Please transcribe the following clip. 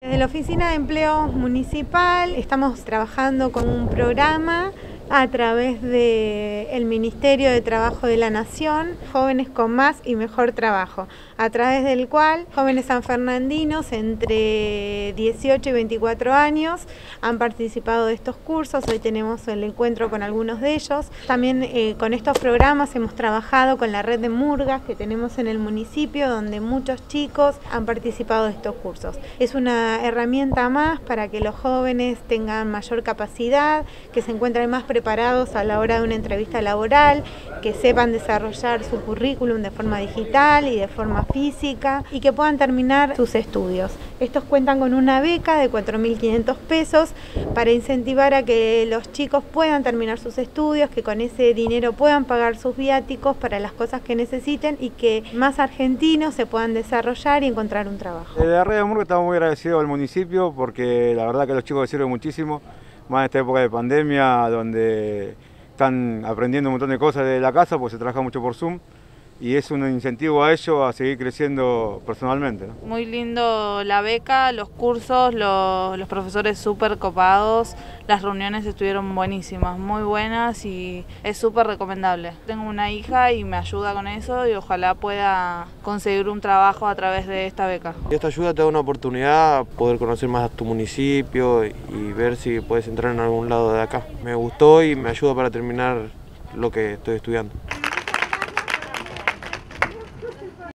Desde la Oficina de Empleo Municipal estamos trabajando con un programa a través del Ministerio de Trabajo de la Nación, Jóvenes con Más y Mejor Trabajo, a través del cual jóvenes sanfernandinos entre 18 y 24 años han participado de estos cursos. Hoy tenemos el encuentro con algunos de ellos. También con estos programas hemos trabajado con la red de murgas que tenemos en el municipio, donde muchos chicos han participado de estos cursos. Es una herramienta más para que los jóvenes tengan mayor capacidad, que se encuentren más preparados a la hora de una entrevista laboral, que sepan desarrollar su currículum de forma digital y de forma física y que puedan terminar sus estudios. Estos cuentan con una beca de 4.500 pesos para incentivar a que los chicos puedan terminar sus estudios, que con ese dinero puedan pagar sus viáticos para las cosas que necesiten y que más argentinos se puedan desarrollar y encontrar un trabajo. De la red de Murgas estamos muy agradecidos al municipio porque la verdad que a los chicos les sirve muchísimo, más en esta época de pandemia donde están aprendiendo un montón de cosas de la casa porque se trabaja mucho por Zoom y es un incentivo a ellos a seguir creciendo personalmente, ¿no? Muy lindo la beca, los cursos, los profesores súper copados, las reuniones estuvieron buenísimas, muy buenas y es súper recomendable. Tengo una hija y me ayuda con eso y ojalá pueda conseguir un trabajo a través de esta beca. Esta ayuda te da una oportunidad, poder conocer más a tu municipio y ver si puedes entrar en algún lado de acá. Me gustó y me ayuda para terminar lo que estoy estudiando.